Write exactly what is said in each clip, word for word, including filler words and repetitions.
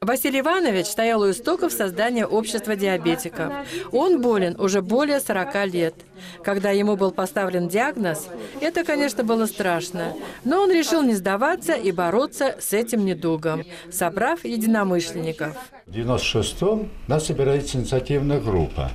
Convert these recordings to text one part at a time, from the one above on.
Василий Иванович стоял у истоков создания общества диабетиков. Он болен уже более сорока лет. Когда ему был поставлен диагноз, это, конечно, было страшно. Но он решил не сдаваться и бороться с этим недугом, собрав единомышленников. В девяносто шестом нас собирается инициативная группа.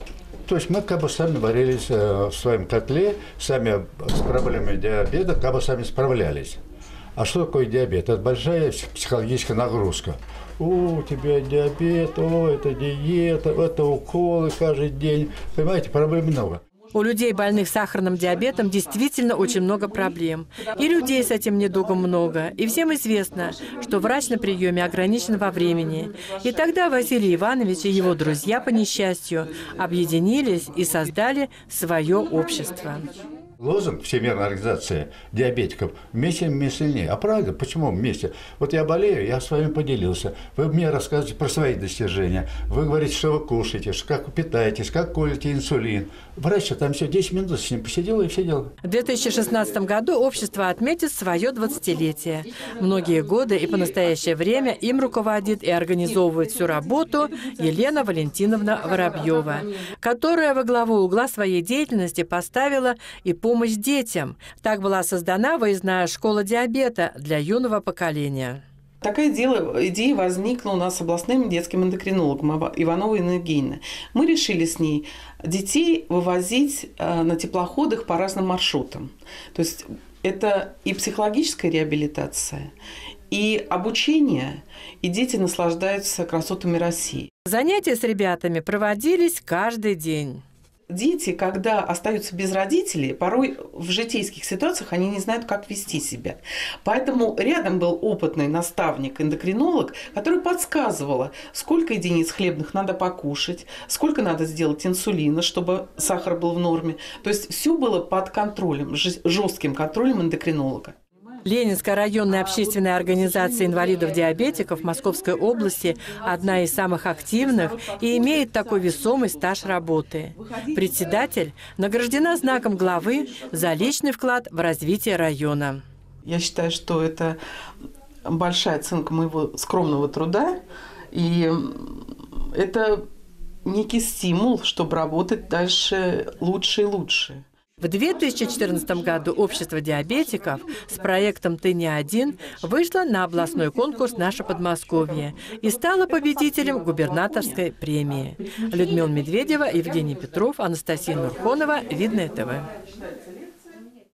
То есть мы как бы сами варились в своем котле, сами с проблемой диабета как бы сами справлялись. А что такое диабет? Это большая психологическая нагрузка. О, у тебя диабет, о, это диета, это уколы каждый день. Понимаете, проблем много. У людей, больных сахарным диабетом, действительно очень много проблем. И людей с этим недугом много. И всем известно, что врач на приеме ограничен во времени. И тогда Василий Иванович и его друзья, по несчастью, объединились и создали свое общество. Лозунг Всемирной организации диабетиков «Вместе мы сильнее». А правда, почему вместе? Вот я болею, я с вами поделился. Вы мне рассказываете про свои достижения. Вы говорите, что вы кушаете, как вы питаетесь, как колите инсулин. Врач там все, десять минут с ним посидела и все дела. В две тысячи шестнадцатом году общество отметит свое двадцатилетие. Многие годы и по настоящее время им руководит и организовывает всю работу Елена Валентиновна Воробьева, которая во главу угла своей деятельности поставила и помощь детям. Так была создана выездная школа диабета для юного поколения. Такая идея возникла у нас с областным детским эндокринологом Ивановой Инной Евгеньевной. Мы решили с ней детей вывозить на теплоходах по разным маршрутам. То есть это и психологическая реабилитация, и обучение, и дети наслаждаются красотами России. Занятия с ребятами проводились каждый день. Дети, когда остаются без родителей, порой в житейских ситуациях они не знают, как вести себя. Поэтому рядом был опытный наставник, эндокринолог, который подсказывал, сколько единиц хлебных надо покушать, сколько надо сделать инсулина, чтобы сахар был в норме. То есть все было под контролем, жестким контролем эндокринолога. Ленинская районная общественная организация инвалидов-диабетиков Московской области одна из самых активных и имеет такой весомый стаж работы. Председатель награждена знаком главы за личный вклад в развитие района. Я считаю, что это большая оценка моего скромного труда, и это некий стимул, чтобы работать дальше лучше и лучше. В две тысячи четырнадцатом году общество диабетиков с проектом «Ты не один» вышло на областной конкурс «Наше Подмосковье» и стало победителем губернаторской премии. Людмила Медведева, Евгений Петров, Анастасия Нурхонова, Видное ТВ.